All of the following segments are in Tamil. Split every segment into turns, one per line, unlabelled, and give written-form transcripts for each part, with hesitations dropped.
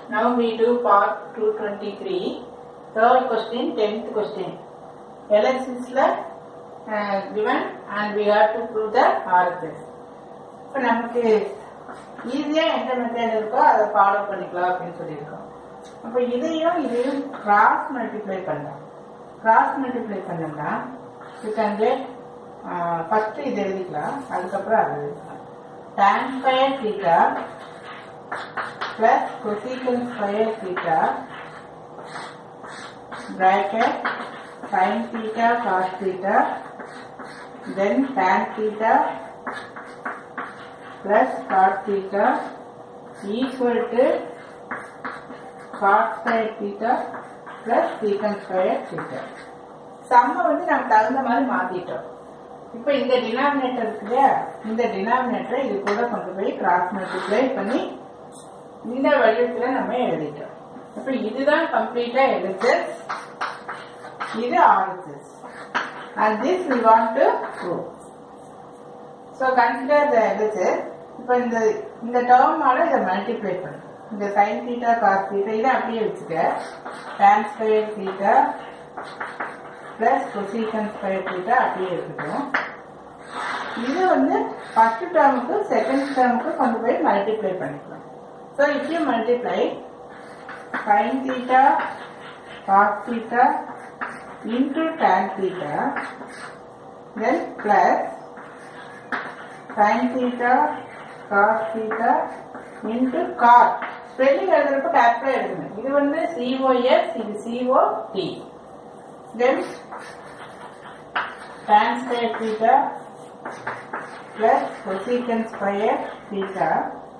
Now we do part 223. Third question, 10th question. LS is given and we have to prove the RHS. இப்போ நமக்கு ஈஸியாக எந்த மெத்தட் இருக்கோ அதை ஃபாலோ பண்ணிக்கலாம் அப்படின்னு சொல்லியிருக்கோம். அப்போ இதையும் கிராஸ் மல்டிப்ளை பண்ணலாம். கிராஸ் மல்டிப்ளை பண்ணோம்னா இது ஃபர்ஸ்ட் இது எழுதிக்கலாம், அதுக்கப்புறம் அது எழுதிக்கலாம். tan square theta plus cosecant square theta bracket sin theta cos theta then tan theta plus cos theta equal to cos square theta plus secant square theta. சம்ம நம்ம தகுந்த மாதிரி மாத்திட்டோம். இப்போ இந்த டினாமினேட்டர் இருக்கு இல்லையா, இந்த டினாமினேட்டரை இது கூட கொண்டு போய் கிராஸ் மல்டிப்ளை பண்ணி இந்த வடிவத்தில் நம்ம எழுதிட்டோம். இப்போ இதுதான் கம்ப்ளீட்டா LHS, இது RHS and this we want to prove. So consider the LHS. இப்போ இந்த டேர்மால இதை மல்டிப்ளை பண்ணு. இந்த sin theta cos theta இதை அப்படியே வச்சுக்க. tan square theta plus cosecant square theta அப்படியே இருக்கட்டும். இது ஃபர்ஸ்ட் டேர்முக்கு செகண்ட் டேர்முக்கு கொண்டு போய் மல்டிப்ளை பண்ணிக்கலாம். So if you multiply sin theta cos theta into tan theta then plus sin theta cos theta into cot, spelling எழுதுறப்ப கேப்டா எழுதுங்க. இது COS, இது COT. Then tan square theta plus cosecant square theta.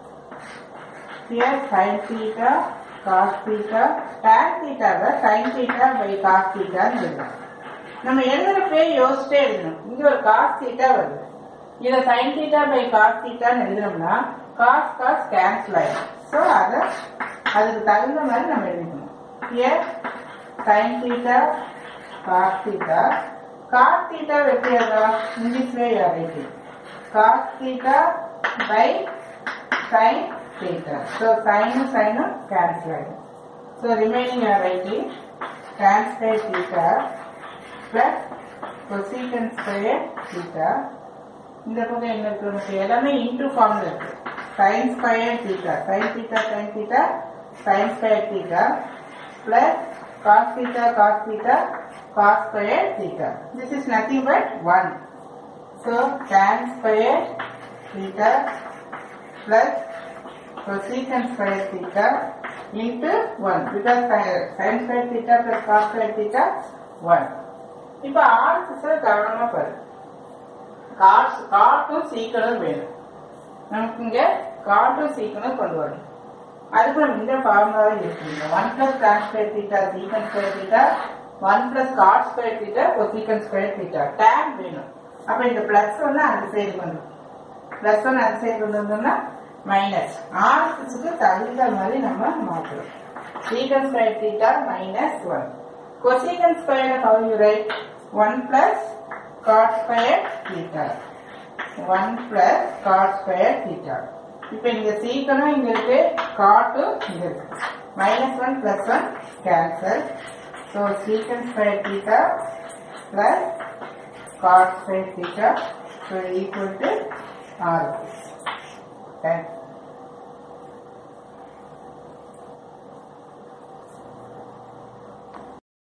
Here sin theta cos theta tan theta sin theta by cos theta எழுதலாம். நம்ம எழுதுறப்பே யோசிச்சே எழுதணும். இங்க ஒரு cos theta வருது, இதை sin theta by cos theta எழுதணும்னா cos cos cancel ஆயிடும். ஸோ அதுக்கு தகுந்த மாதிரி நம்ம எழுதிக்கணும். Here sin theta cos theta cos theta எப்படி எழுதலாம்? In this way you are writing cos theta by sin theta. So sin cancel. So remaining you are writing tan square theta plus cosecant square theta. இந்த பக்கம் என்ன இருக்கு? எல்லாமே இன்டு ஃபார்ம்ல இருக்கு. sin square theta sin theta sin theta sin square theta plus cos theta cos theta cos square theta. This is nothing but 1. So tan square theta plus cosecant square theta into 1 because sin square theta plus cos square theta 1. இப்போ RHS கவனமா பாரு. காட்டும் சீக்கணும் வேணும். நமக்கு இங்க காட்டும் சீக்கணும் கொண்டு வரணும். அதுக்கு நம்ம இந்த ஃபார்முலாவே இருக்குங்க. 1 plus tan square theta secant square theta 1 plus cot square theta cosecant square theta. tan வேணும். அப்ப இந்த பிளஸ் அந்த சைடு கொண்டு பிளஸ் அந்த சைடு கொண்டு வந்தோம்னா மைனஸ். RHSக்கு தகுந்த மாதிரி நம்ம மாற்றணும். secant square theta minus 1. cosecant square how you write? 1 plus cot square theta 1 plus cot square theta. இப்போ இங்க சீக்கனும் இங்க இருக்கு, காட்டும் இங்க இருக்கு. -1 plus 1 cancel. So secant square theta plus cot square theta so equal to RHS. Okay.